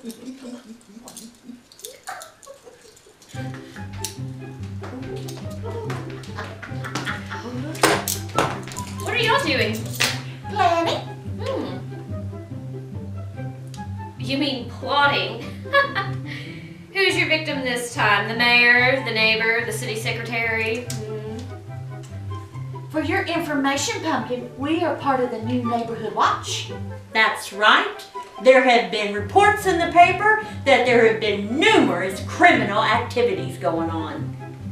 What are y'all doing? Planning. You mean plotting? Who's your victim this time? The mayor, the neighbor, the city secretary? For your information, Pumpkin, we are part of the new Neighborhood Watch. That's right. There have been reports in the paper that there have been numerous criminal activities going on.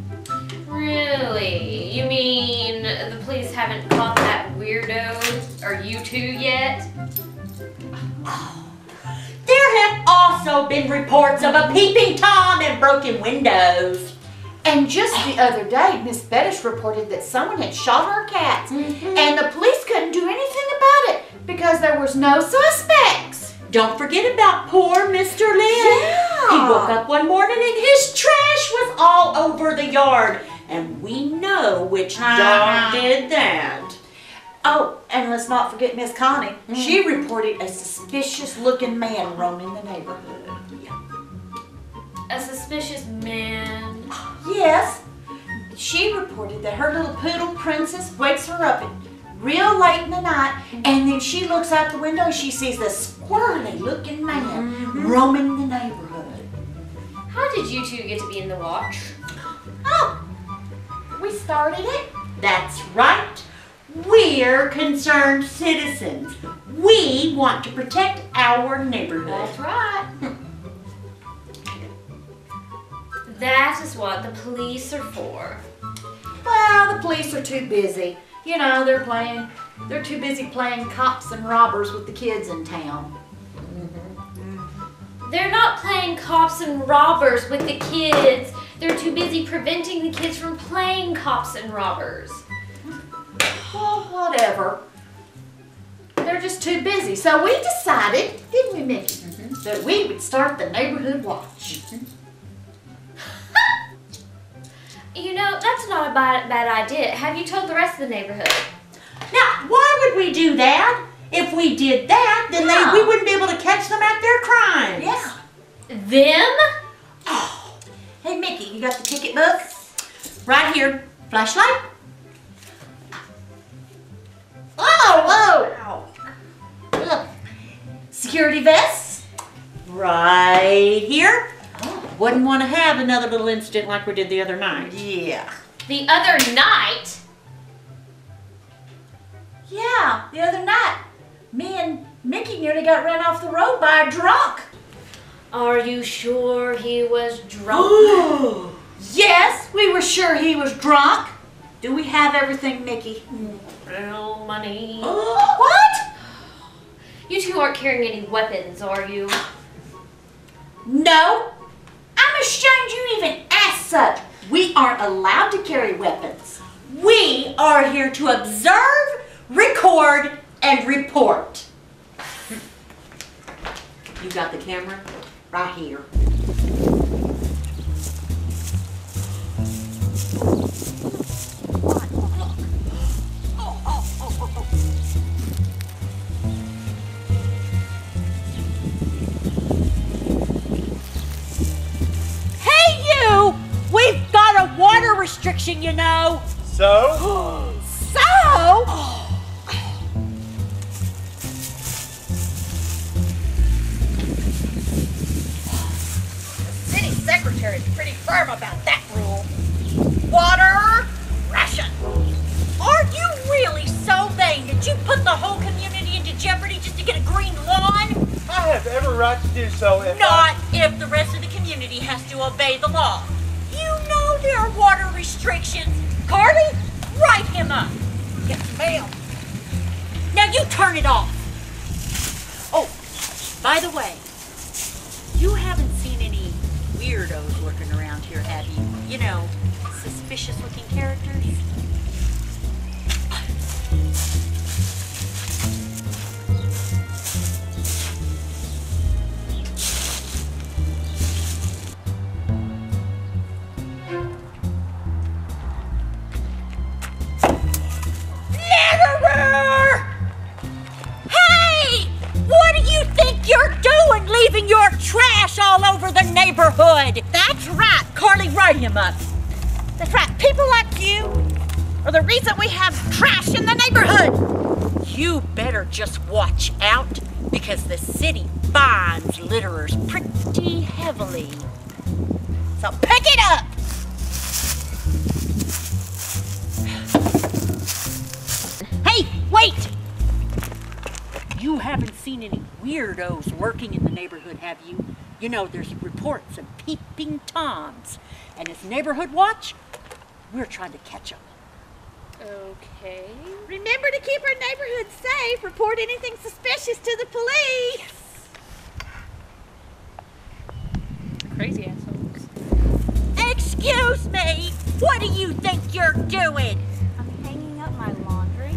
Really? You mean the police haven't caught that weirdo or you two yet? There have also been reports of a peeping Tom and broken windows. And just the other day, Miss Bettis reported that someone had shot our cats, and the police couldn't do anything about it because there was no suspects. Don't forget about poor Mr. Lynn. Yeah. He woke up one morning and his trash was all over the yard. And we know which dog did that. Oh, and let's not forget Miss Connie. She reported a suspicious-looking man roaming the neighborhood. A suspicious man? Yes. She reported that her little poodle Princess wakes her up real late in the night, and then she looks out the window and she sees this squirrely-looking man roaming the neighborhood. How did you two get to be in the watch? Oh, we started it. That's right. We're concerned citizens. We want to protect our neighborhood. That's right. That is what the police are for. Well, the police are too busy. You know, they're too busy playing cops and robbers with the kids in town. They're not playing cops and robbers with the kids. They're too busy preventing the kids from playing cops and robbers. Well, whatever. They're just too busy. So we decided, didn't we, Mickey, that we would start the Neighborhood Watch. You know, that's not a bad idea. Have you told the rest of the neighborhood? Now, why would we do that? If we did that, then we wouldn't be able to catch them at their crimes. Yeah. Them? Oh. Hey, Mickey, you got the ticket book? Right here. Flashlight? Oh, whoa! Look. Security vests? Right here. Wouldn't want to have another little incident like we did the other night. Yeah. The other night? Yeah, the other night. Me and Mickey nearly got run off the road by a drunk. Are you sure he was drunk? Yes, we were sure he was drunk. Do we have everything, Mickey? No money. What? You two aren't carrying any weapons, are you? No. I'm ashamed you even asked such. We aren't allowed to carry weapons. We are here to observe, record, and report. You got the camera? Right here. Hey you! We've got a water restriction, you know. So? So? City secretary's pretty firm about that rule. Water ration. Are you really so vain that you put the whole community into jeopardy just to get a green lawn? I have every right to do so if Not if the rest of the community has to obey the law. You know there are water restrictions. Carly, write him up. Yes, ma'am. Now you turn it off. Oh, by the way, you haven't seen any weirdos lurking around here, have you? You know, suspicious looking characters. Hey! What do you think you're doing leaving your trash all over the neighborhood. That's right. Carly, write him up. That's right. People like you are the reason we have trash in the neighborhood. You better just watch out, because the city fines litterers pretty heavily. So pick it up. Hey, wait! You haven't seen any weirdos lurking in the neighborhood, have you? You know, there's reports of peeping Toms. And as Neighborhood Watch, we're trying to catch them. Okay. Remember to keep our neighborhood safe. Report anything suspicious to the police. Crazy assholes. Excuse me! What do you think you're doing? I'm hanging up my laundry.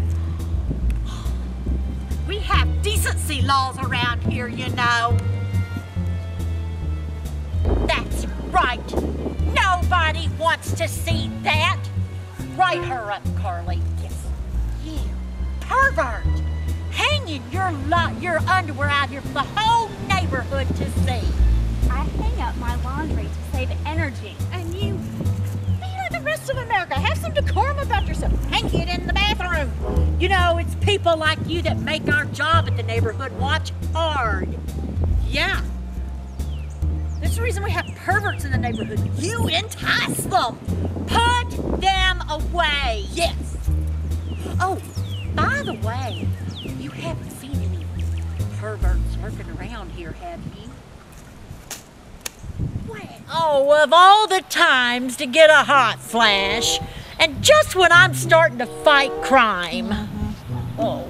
We have decency laws around here, you know. That's right. Nobody wants to see that. Write her up, Carly. Yes. You pervert. Hanging your underwear out here for the whole neighborhood to see. I hang up my laundry to save energy. And you be like the rest of America. Have some decorum about yourself. Hang it in the bathroom. You know, it's people like you that make our job at the Neighborhood Watch hard. Yeah. That's the reason we have perverts in the neighborhood. You entice them. Put them away. Yes. Oh, by the way, you haven't seen any perverts lurking around here, have you? Oh, of all the times to get a hot flash, and just when I'm starting to fight crime. Oh.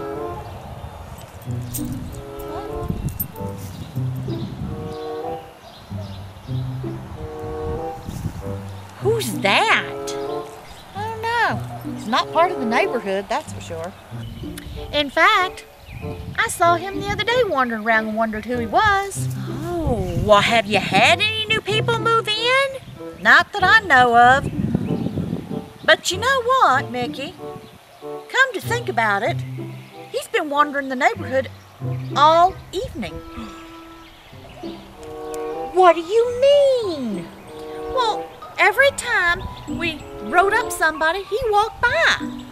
Who's that? I don't know. He's not part of the neighborhood, that's for sure. In fact, I saw him the other day wandering around and wondered who he was. Oh, well, have you had any new people move in? Not that I know of. But you know what, Mickey? Come to think about it, he's been wandering the neighborhood all evening. What do you mean? Well, every time we rode up somebody, he walked by.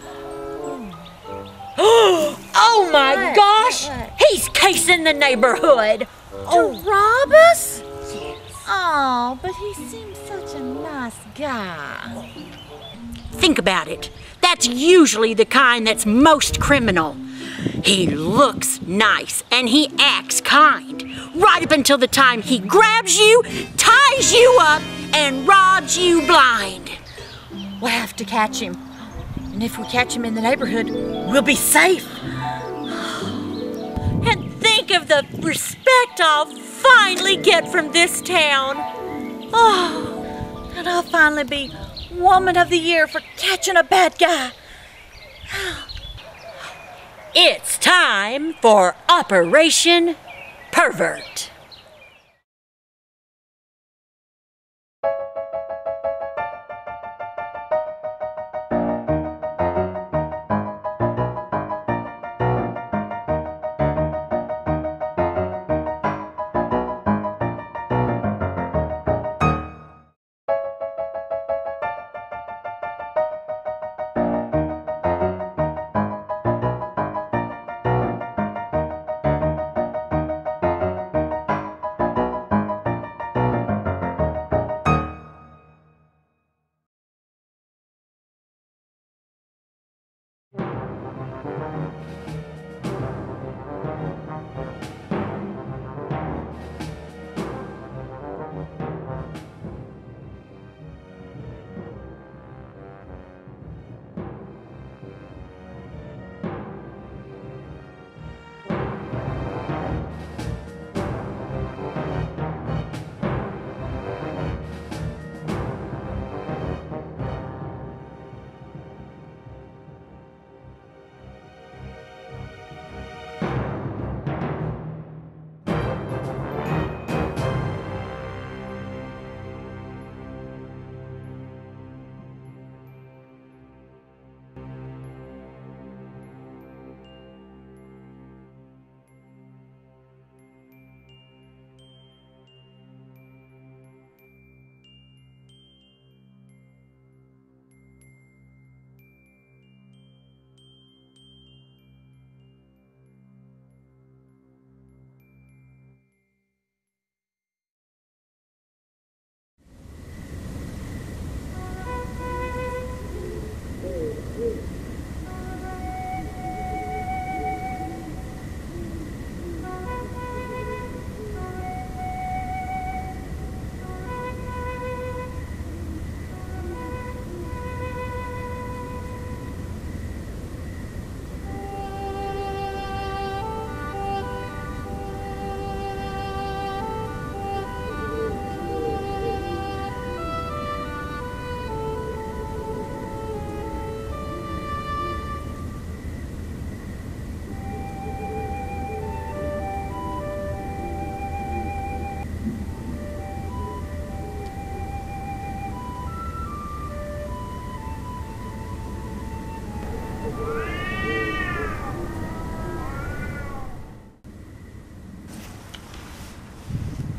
Oh my What? gosh! What? He's casing the neighborhood! To rob us? Yes. Oh, but he seems such a nice guy. Think about it. That's usually the kind that's most criminal. He looks nice and he acts kind, right up until the time he grabs you, ties you up, and robs you blind. We'll have to catch him. And if we catch him in the neighborhood, we'll be safe. And think of the respect I'll finally get from this town. Oh, and I'll finally be Woman of the Year for catching a bad guy. It's time for Operation Pervert.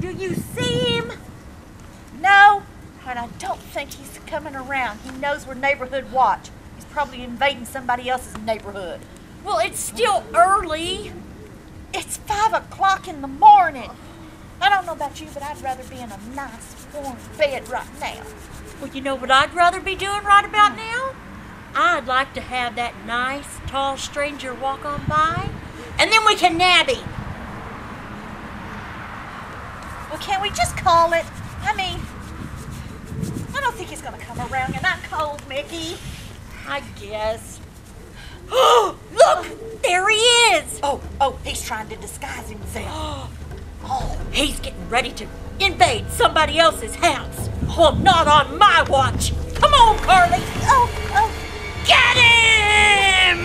Do you see him? No, and I don't think he's coming around. He knows we're neighborhood watch. He's probably invading somebody else's neighborhood. Well, it's still early. It's 5 o'clock in the morning. I don't know about you, but I'd rather be in a nice warm bed right now. Well, you know what I'd rather be doing right about now? I'd like to have that nice, tall stranger walk on by, and then we can nab him. Well, can't we just call it? I mean, I don't think he's gonna come around. You're not cold, Mickey. I guess. Look! There he is! Oh, he's trying to disguise himself. Oh, he's getting ready to invade somebody else's house. Oh, not on my watch. Come on, Carly. Oh. Get him!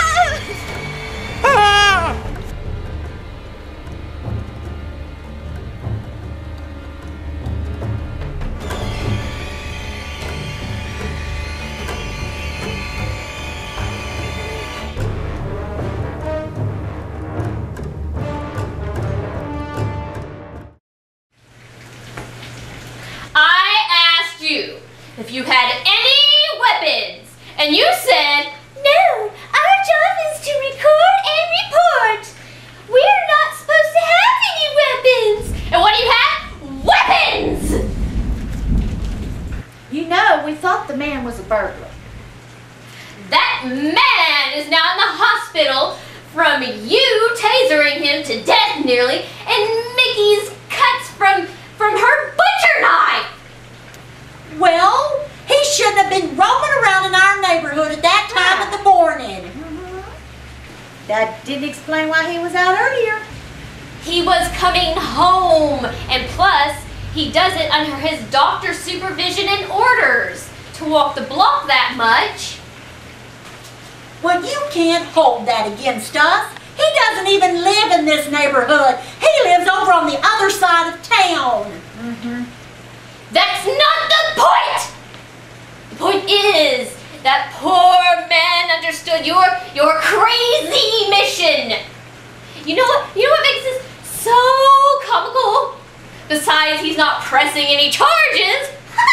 I asked you if you had any weapons, and you said, no, our job is to record and report. We're not supposed to have any weapons. And what do you have? Weapons! You know, we thought the man was a burglar. That man is now in the hospital from you tasering him to death nearly, and Mickey's cuts from her butcher knife. Well, he shouldn't have been roaming around in our neighborhood at that time of the morning. That didn't explain why he was out earlier. He was coming home, and plus, he does it under his doctor's supervision and orders to walk the block that much. Well, you can't hold that against us. He doesn't even live in this neighborhood. He lives over on the other side of town. That's not the point! The point is that poor man understood your crazy mission. You know what makes this so comical? Besides, he's not pressing any charges.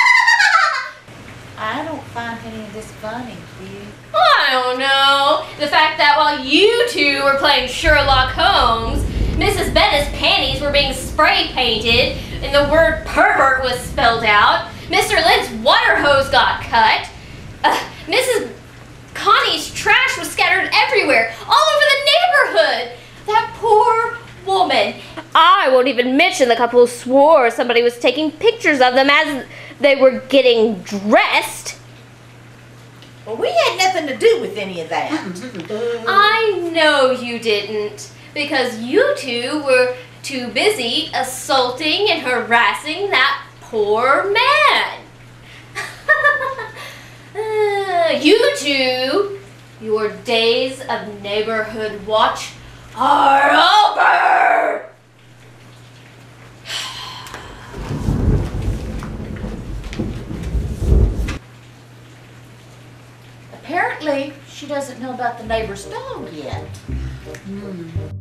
I don't find any of this funny, do you? I don't know. The fact that while you two were playing Sherlock Holmes, Mrs. Bennett's panties were being spray painted and the word pervert was spelled out, Mr. Lynn's water hose got cut, Mrs. Connie's trash was scattered everywhere, all over the neighborhood. That poor woman. I won't even mention the couple swore somebody was taking pictures of them as they were getting dressed. Well, we had nothing to do with any of that. I know you didn't, because you two were too busy assaulting and harassing that poor man. You two, your days of neighborhood watch are over. Apparently, she doesn't know about the neighbor's dog yet.